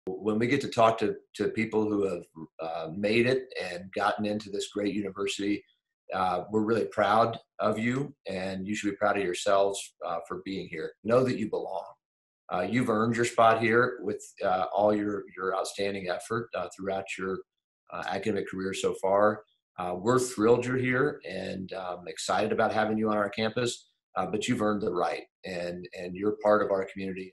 When we get to talk to people who have made it and gotten into this great university, we're really proud of you, and you should be proud of yourselves for being here. Know that you belong. You've earned your spot here with all your outstanding effort throughout your academic career so far. We're thrilled you're here and excited about having you on our campus, but you've earned the right, and you're part of our community.